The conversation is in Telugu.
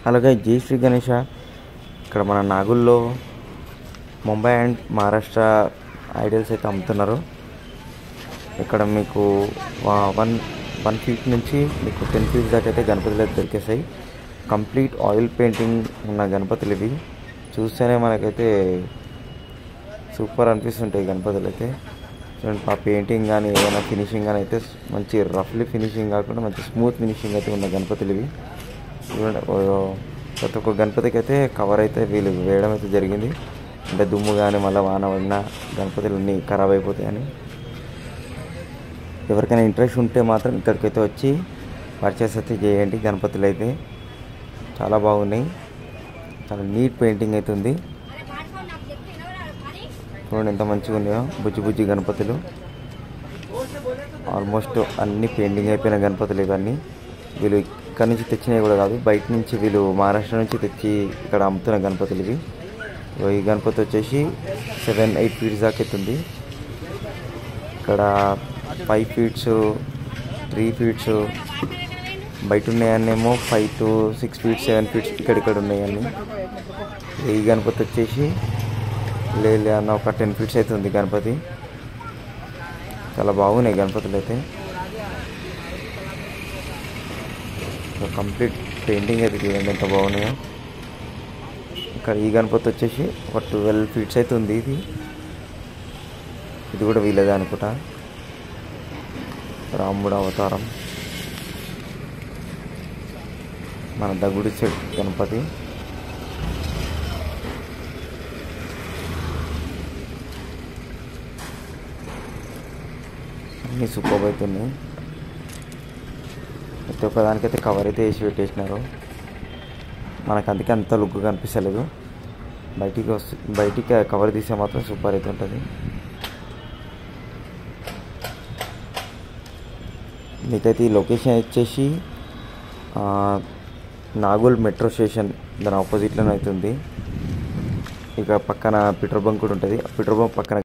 అలాగే జై శ్రీ గణేష. ఇక్కడ మన నాగుల్లో ముంబై అండ్ మహారాష్ట్ర ఐడల్స్ అయితే అమ్ముతున్నారు. ఇక్కడ మీకు 1 ఫీట్ నుంచి మీకు 10 ఫీట్ దాకా అయితే గణపతులు అయితే దొరికేసాయి. కంప్లీట్ ఆయిల్ పెయింటింగ్ ఉన్న గణపతులు ఇవి. చూస్తేనే మనకైతే సూపర్ అనిపిస్తుంటాయి గణపతులు అయితే. చూడండి, ఆ పెయింటింగ్ కానీ ఏదైనా ఫినిషింగ్ కానీ అయితే మంచి రఫ్లీ ఫినిషింగ్ కాకుండా మంచి స్మూత్ ఫినిషింగ్ అయితే ఉన్న గణపతులు ఇవి. చూడండి, ప్రతి ఒక్క గణపతికి అయితే కవర్ అయితే వీళ్ళు వేయడం అయితే జరిగింది. అంటే దుమ్ము కానీ మళ్ళీ వాన పడిన గణపతులు అన్నీ ఖరాబ్ అయిపోతాయని. ఎవరికైనా ఇంట్రెస్ట్ ఉంటే మాత్రం ఇక్కడికైతే వచ్చి పర్చేస్ అయితే చేయండి. గణపతులు అయితే చాలా బాగున్నాయి. చాలా నీట్ పెయింటింగ్ అయితే ఉంది. చూడండి ఎంత మంచిగా ఉన్నాయో బుజ్జి గణపతులు. ఆల్మోస్ట్ అన్ని పెయింటింగ్ అయిపోయిన గణపతులు ఇవన్నీ. వీళ్ళు ఇక్కడ నుంచి తెచ్చినవి కూడా కాదు, బయట నుంచి వీళ్ళు మహారాష్ట్ర నుంచి తెచ్చి ఇక్కడ అమ్ముతున్న గణపతులు ఇవి. ఈ గణపతి వచ్చేసి 7-8 ఫీట్స్ దాకా ఎత్తుంది. ఇక్కడ 5 ఫీట్స్ 3 ఫీట్స్ బయట ఉన్నాయన్నేమో 5 to 6 ఫీట్స్ 7 ఫీట్స్ ఇక్కడ ఉన్నాయన్నీ. ఈ గణపతి వచ్చేసి లేదు అన్న ఒక 10 ఫీట్స్ అయితే ఉంది గణపతి. చాలా బాగున్నాయి గణపతులు అయితే. కంప్లీట్ పెయింటింగ్ అయితే చూడండి ఎంత బాగున్నాయో. ఇక్కడ ఈ గణపతి వచ్చేసి ఒక 12 ఫీట్స్ అయితే ఉంది. ఇది కూడా వీలేదే అనుకుంటా. రాముడు అవతారం, మన దగుడి సెట్ గణపతి. అన్నీ సూపర్ అవుతున్నాయి. ప్రతి ఒక్కదానికైతే కవర్ అయితే వేసి పెట్టేసినారు. మనకు అందుకే అంత లుక్ కనిపిస్తలేదు. బయటికి కవర్ తీస్తే మాత్రం సూపర్ అయితే ఉంటుంది. మీకైతే ఈ లొకేషన్ వచ్చేసి నాగోల్ మెట్రో స్టేషన్ దాని ఆపోజిట్లోనే అవుతుంది. ఇక పక్కన పెట్రోల్ బంక్ కూడా ఉంటుంది. పెట్రోల్ బంక్ పక్కన